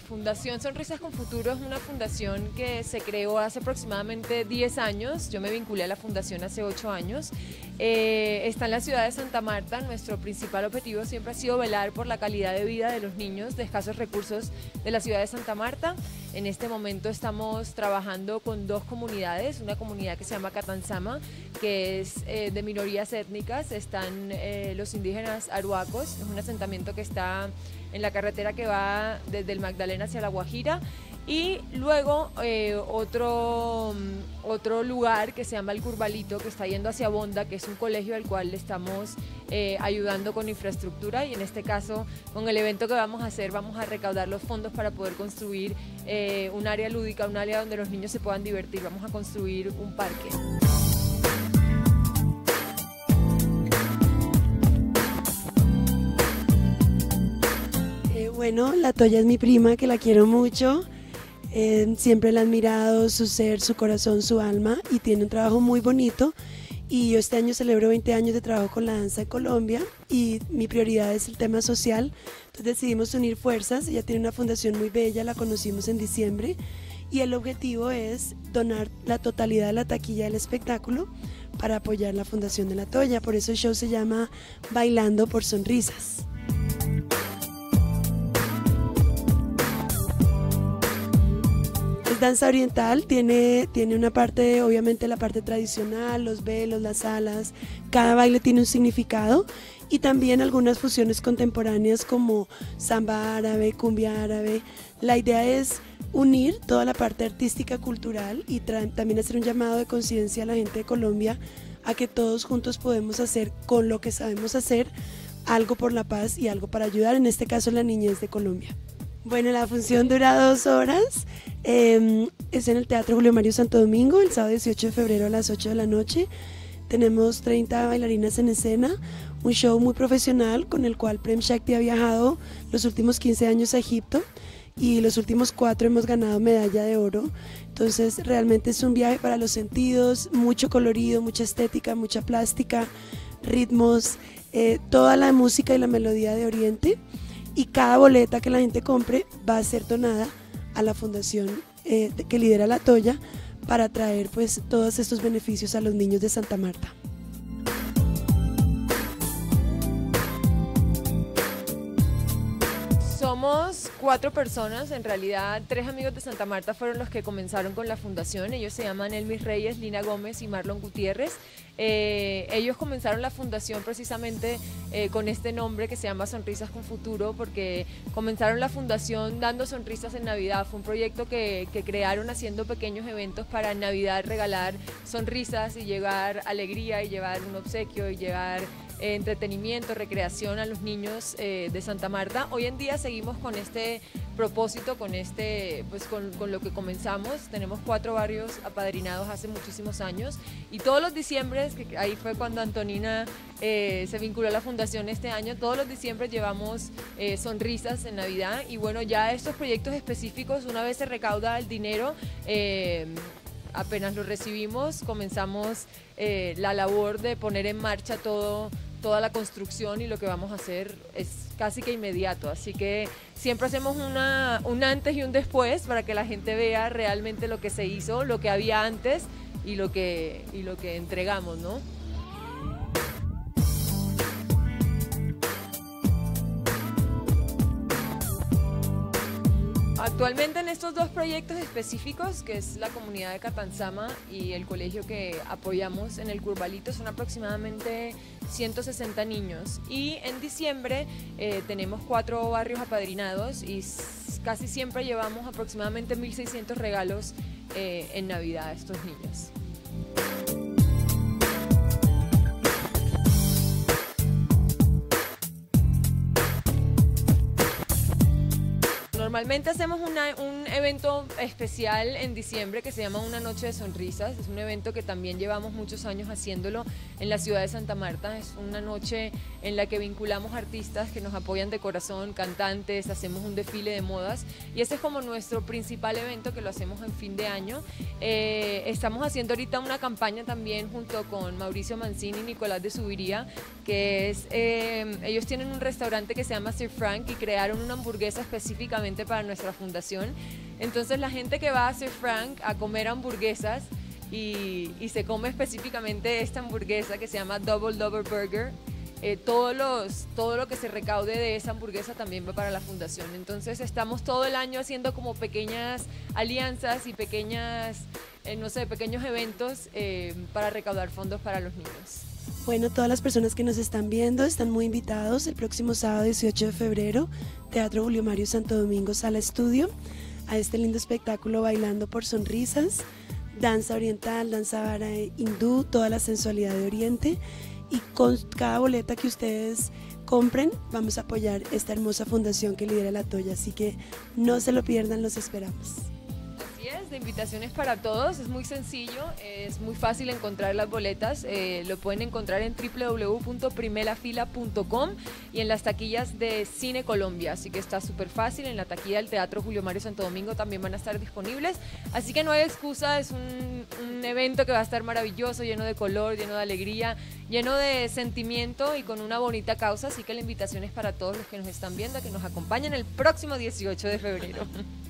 Fundación Sonrisas con Futuro es una fundación que se creó hace aproximadamente 10 años. Yo me vinculé a la fundación hace 8 años. Está en la ciudad de Santa Marta. Nuestro principal objetivo siempre ha sido velar por la calidad de vida de los niños de escasos recursos de la ciudad de Santa Marta. En este momento estamos trabajando con 2 comunidades, una comunidad que se llama Catansama, que es de minorías étnicas. Están los indígenas aruacos, es un asentamiento que está en la carretera que va desde el Magdalena hacia La Guajira, y luego otro lugar que se llama El Curvalito, que está yendo hacia Bonda, que es un colegio al cual le estamos ayudando con infraestructura, y en este caso con el evento que vamos a hacer vamos a recaudar los fondos para poder construir un área lúdica, un área donde los niños se puedan divertir. Vamos a construir un parque. Bueno, la Toya es mi prima, que la quiero mucho. Siempre la he admirado, su ser, su corazón, su alma, y tiene un trabajo muy bonito. Y yo este año celebro 20 años de trabajo con la danza de Colombia, y mi prioridad es el tema social. Entonces decidimos unir fuerzas. Ella tiene una fundación muy bella, la conocimos en diciembre, y el objetivo es donar la totalidad de la taquilla del espectáculo para apoyar la fundación de la Toya. Por eso el show se llama Bailando por Sonrisas. Danza oriental, tiene una parte, obviamente la parte tradicional, los velos, las alas, cada baile tiene un significado, y también algunas fusiones contemporáneas como samba árabe, cumbia árabe. La idea es unir toda la parte artística, cultural, y también hacer un llamado de conciencia a la gente de Colombia a que todos juntos podemos hacer, con lo que sabemos hacer, algo por la paz y algo para ayudar, en este caso la niñez de Colombia. Bueno, la función dura 2 horas, es en el Teatro Julio Mario Santo Domingo, el sábado 18 de febrero a las 8 de la noche. Tenemos 30 bailarinas en escena, un show muy profesional con el cual Prem Shakti ha viajado los últimos 15 años a Egipto, y los últimos 4 hemos ganado medalla de oro. Entonces realmente es un viaje para los sentidos, mucho colorido, mucha estética, mucha plástica, ritmos, toda la música y la melodía de Oriente. Y cada boleta que la gente compre va a ser donada a la fundación que lidera la Toya, para traer pues todos estos beneficios a los niños de Santa Marta. Somos 4 personas, en realidad 3 amigos de Santa Marta fueron los que comenzaron con la fundación. Ellos se llaman Elmis Reyes, Lina Gómez y Marlon Gutiérrez. Ellos comenzaron la fundación precisamente con este nombre que se llama Sonrisas con Futuro, porque comenzaron la fundación dando sonrisas en Navidad. Fue un proyecto que crearon haciendo pequeños eventos para en Navidad regalar sonrisas y llevar alegría y llevar un obsequio y llevar entretenimiento, recreación a los niños de Santa Marta. Hoy en día seguimos con este propósito, con lo que comenzamos. Tenemos 4 barrios apadrinados hace muchísimos años, y todos los diciembres, que ahí fue cuando Antonina se vinculó a la fundación este año, todos los diciembres llevamos sonrisas en Navidad. Y bueno, ya estos proyectos específicos, una vez se recauda el dinero, apenas lo recibimos, comenzamos la labor de poner en marcha toda la construcción, y lo que vamos a hacer es casi que inmediato. Así que siempre hacemos un antes y un después para que la gente vea realmente lo que se hizo, lo que había antes y lo que entregamos, ¿no? Actualmente en estos 2 proyectos específicos, que es la comunidad de Catansama y el colegio que apoyamos en El Curvalito, son aproximadamente 160 niños. Y en diciembre tenemos 4 barrios apadrinados, y casi siempre llevamos aproximadamente 1.600 regalos en Navidad a estos niños. Normalmente hacemos un evento especial en diciembre que se llama Una Noche de Sonrisas. Es un evento que también llevamos muchos años haciéndolo en la ciudad de Santa Marta. Es una noche en la que vinculamos artistas que nos apoyan de corazón, cantantes, hacemos un desfile de modas, y ese es como nuestro principal evento, que lo hacemos en fin de año. Estamos haciendo ahorita una campaña también junto con Mauricio Mancini y Nicolás de Subiría, que es, ellos tienen un restaurante que se llama Sir Frank, y crearon una hamburguesa específicamente para nuestra fundación. Entonces la gente que va a Sir Frank a comer hamburguesas y se come específicamente esta hamburguesa que se llama Double Burger, todo lo que se recaude de esa hamburguesa también va para la fundación. Entonces estamos todo el año haciendo como pequeñas alianzas y pequeños eventos para recaudar fondos para los niños. Bueno, todas las personas que nos están viendo están muy invitados el próximo sábado 18 de febrero, Teatro Julio Mario Santo Domingo, Sala Estudio, a este lindo espectáculo Bailando por Sonrisas, danza oriental, danza vara hindú, toda la sensualidad de Oriente, y con cada boleta que ustedes compren vamos a apoyar esta hermosa fundación que lidera La Toya, así que no se lo pierdan, los esperamos. Así es, de invitaciones para todos, es muy sencillo, es muy fácil encontrar las boletas, lo pueden encontrar en www.primerafila.com y en las taquillas de Cine Colombia, así que está súper fácil. En la taquilla del Teatro Julio Mario Santo Domingo también van a estar disponibles, así que no hay excusa, es un evento que va a estar maravilloso, lleno de color, lleno de alegría, lleno de sentimiento y con una bonita causa, así que la invitación es para todos los que nos están viendo, a que nos acompañen el próximo 18 de febrero.